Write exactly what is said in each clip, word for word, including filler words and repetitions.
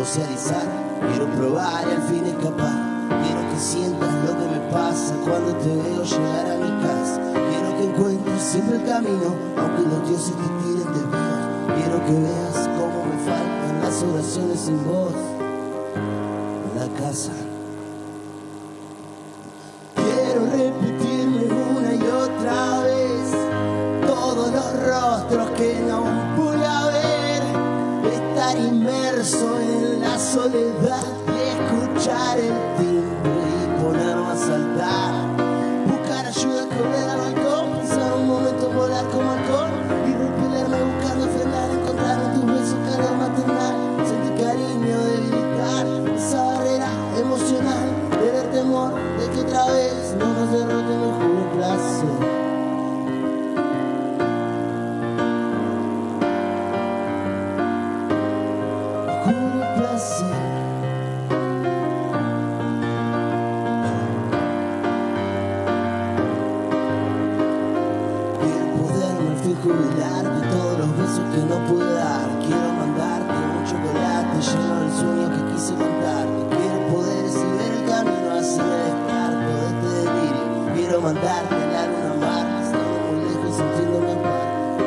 socializar, quiero probar y al fin escapar. Quiero que sientas lo que me pasa cuando te veo llegar a mi casa. Quiero que encuentres siempre el camino, aunque los dioses te tiren de Dios. Quiero que veas cómo me faltan las oraciones sin voz en la casa. Quiero repetirme una y otra vez todos los rostros que no pude ver. Estar inmerso en la soledad y escuchar el timbre y ponerme a saltar. Buscar ayuda, correr al balcón, pasar un momento, volar como halcón y repelerme buscando frenar, encontrar en tus besos calor maternal, sentir cariño, debilitar esa barrera emocional, tener temor de que otra vez no nos derrote mi juro placer. Jubilar de todos los besos que no pude dar. Quiero mandarte un chocolate lleno del sueño que quise contarte. Quiero poder y ver el camino hacia el descarto de este delirio. Quiero mandarte a la luna mar, estando muy lejos y sintiéndome aparte.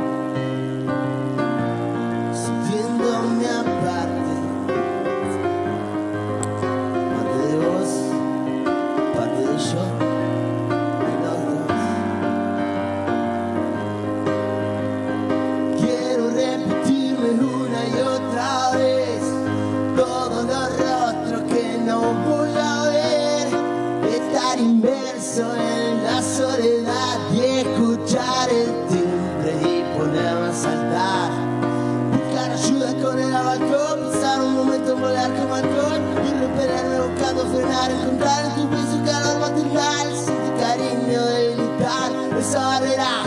Sintiéndome aparte. Parte de vos, parte de yo. Inmerso en la soledad y escuchar el timbre y ponerme a saltar. Buscar ayuda con el balcón, pasar un momento en volar como halcón y repelerme buscando frenar, encontrar en tus besos calor maternal, sentir cariño, debilitar esa barrera